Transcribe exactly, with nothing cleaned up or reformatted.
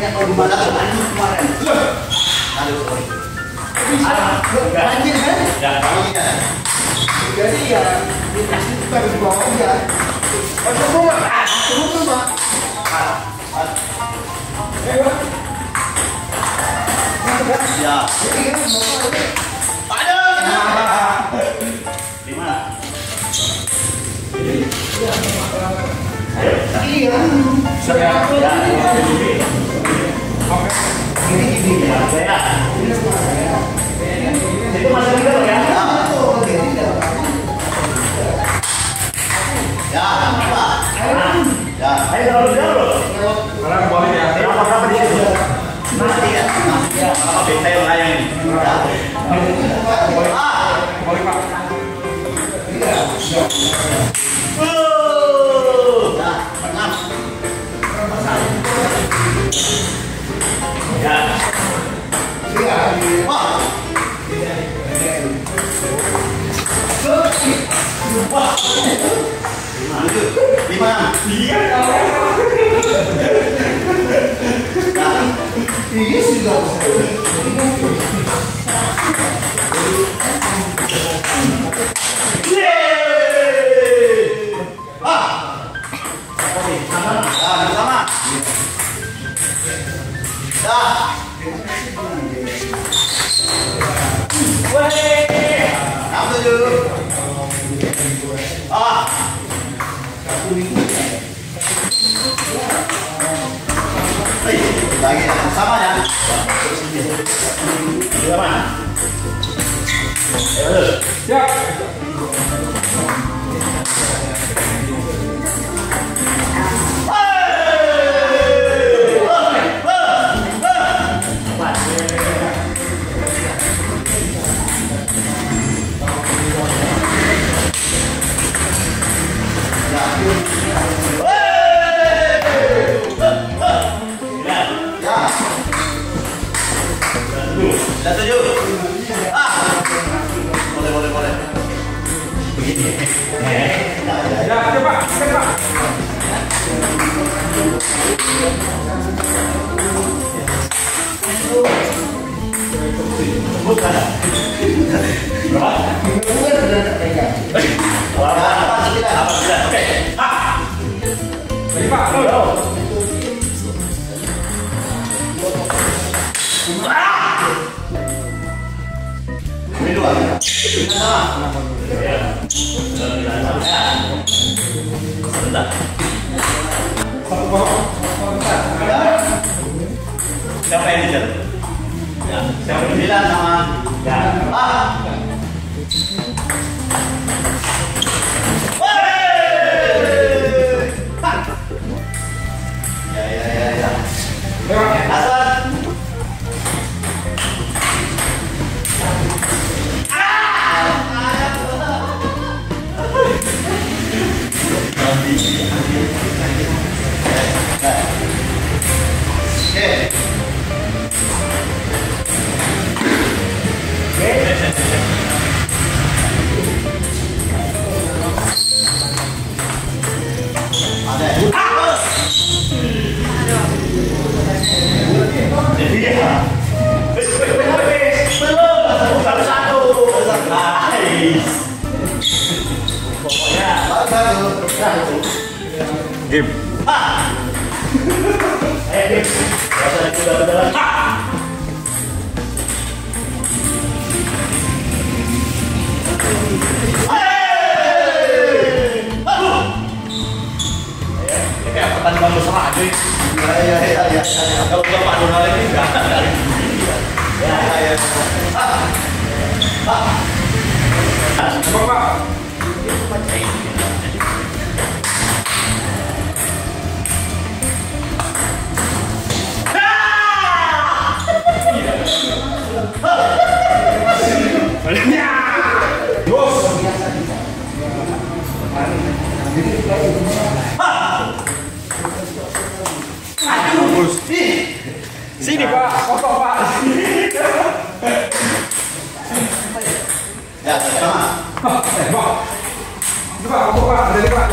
makanya kalau gimana lanjut kemarin. Aduh, sorry. Lanjut kan? Ya. Jadi ya, kita harus bawa aja. Oh, coba Pak. Coba Pak. Ya. Ada. Di mana? Iya. Saya. Oke. Ini ini ya. Saya. Itu masih ada ya? Ya, Pak. Ya, ayo taruh dulu. Sekarang balik ya. Berapa berapa di situ? Nanti ya. Ya, apa saya melayani. Ya. Balik. Ah, balik Pak. Iya. Oh. Ya, enam. Ya. Iya. Wah. Wah. Lima. Iya. Iya sudah. Ah. Sama. Sama. Dah. Woi. Apa tuh? Ah. Hei, lagi sama ya. Gimana? Ya. Sudah setuju? Ah, boleh boleh boleh. Begini. Ya, coba, coba. Bukan. Berapa? Apa sudah? Apa sudah? Oke. Ah. Baik Pak. Ini dua. Ini sama. Ya. Sebentar. Siapa yang dijar? Ya. Siapa yang bilang sama? Ya. Ah. Ya ya ya ya. Asal. Game. Ah. Ayo game. Rasa lagi dalam-dalam. Ah. Kayak pertandingan bersama aja. Ya ya ya ya. Kalau Pak Donald ini enggak. Ya ya. Ah. Ah. Coba Pak. Sini Pak, foto Pak. Ya, sama. Pak, foto Pak, dari Pak.